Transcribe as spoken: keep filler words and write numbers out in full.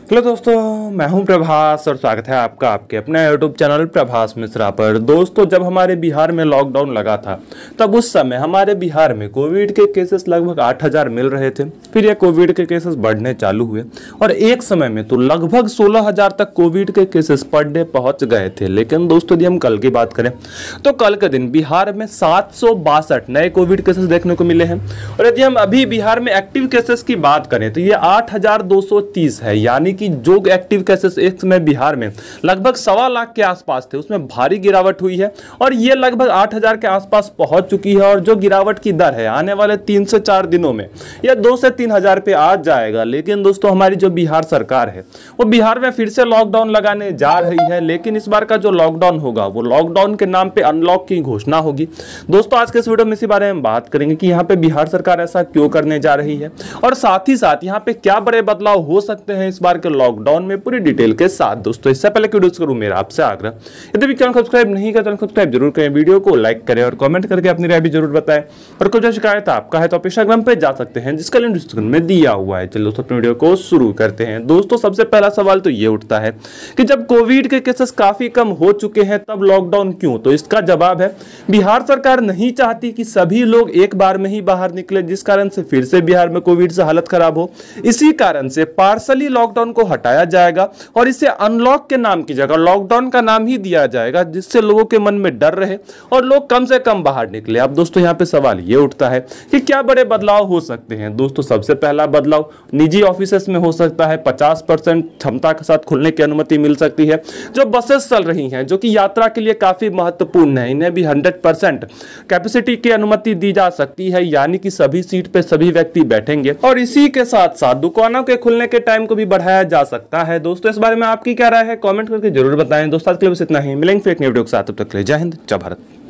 Hello दोस्तों, मैं हूं प्रभास और स्वागत है आपका आपके अपने यूट्यूब चैनल प्रभास मिश्रा पर। दोस्तों, जब हमारे बिहार में लॉकडाउन लगा था तब उस समय हमारे बिहार में कोविड के केसेस लगभग आठ हज़ार मिल रहे थे। फिर ये कोविड के केसेस बढ़ने चालू हुए और एक समय में तो लगभग सोलह हज़ार तक कोविड के केसेस पर डे पहुंच गए थे। लेकिन दोस्तों, यदि हम कल की बात करें तो कल के दिन बिहार में सात सौ बासठ नए कोविड केसेस देखने को मिले हैं और यदि हम अभी बिहार में एक्टिव केसेस की बात करें तो ये आठ हज़ार दो सौ तीस है। यानी कि जो एक्टिव केसेस एक समय बिहार में लगभग सवा लाख के आसपास थे उसमें भारी गिरावट हुई है और ये लगभग आठ हज़ार के आसपास पहुंच चुकी है। और जो गिरावट की दर है आने वाले तीन से चार दिनों में यह दो से तीन हजार पे आ जाएगा। लेकिन दोस्तों, हमारी जो बिहार सरकार है वो बिहार में फिर से लॉकडाउन लगाने जा रही है। लेकिन इस बार का जो लॉकडाउन होगा वो लॉकडाउन के नाम पे अनलॉक की घोषणा होगी। दोस्तों, आज के इस वीडियो में इसी बारे में बात करेंगे कि यहाँ पे बिहार सरकार ऐसा क्यों करने जा रही है और साथ ही साथ यहाँ पे क्या बड़े बदलाव हो सकते हैं इस बार के लॉकडाउन में, पूरी डिटेल के साथ। दोस्तों, इससे पहले वीडियो करूं मेरा आपसे आग्रह, यदि भी चैनल सब्सक्राइब नहीं किया तो सब्सक्राइब जरूर करें, वीडियो को लाइक करें और कमेंट करके अपनी राय भी जरूर बताएं। और कुछ शिकायत आपका है तो आप इंस्टाग्राम पे जा सकते हैं जिसका लिंक डिस्क्रिप्शन में दिया हुआ है। चलिए दोस्तों, अपनी वीडियो को शुरू करते हैं। दोस्तों, सबसे पहला सवाल तो ये उठता है कि जब कोविड के केसेस काफी कम हो चुके हैं तब लॉकडाउन क्यों? तो इसका जवाब है बिहार सरकार नहीं चाहती कि सभी लोग एक बार में ही बाहर निकले, जिस कारण से फिर से बिहार में कोविड से हालत खराब हो। इसी कारण से पार्सली लॉकडाउन को हटाया जाएगा और इसे अनलॉक के नाम की जगह लॉकडाउन का नाम ही दिया जाएगा, जिससे लोगों के मन में डर रहे और लोग कम से कम बाहर निकले। अब दोस्तों, यहां पे सवाल ये उठता है कि क्या बड़े बदलाव हो सकते हैं। दोस्तों, सबसे पहला बदलाव निजी ऑफिसेस में हो सकता है। पचास परसेंट क्षमता के साथ खुलने की अनुमति मिल सकती है। जो बसेस चल रही हैं जो कि यात्रा के लिए काफी महत्वपूर्ण है, इन्हें भी हंड्रेड परसेंट कैपेसिटी की अनुमति दी जा सकती है, यानी कि सभी सीट पे सभी व्यक्ति बैठेंगे। और इसी के साथ साथ दुकानों के खुलने के टाइम को भी बढ़ाया जा सकता है। दोस्तों, इस बारे में आपकी क्या राय है, कमेंट करके जरूर बताएं। दोस्तों, आज के लिए बस इतना ही, मिलेंगे फिर एक नई वीडियो के साथ। तब तक के लिए जय हिंद, जय भारत।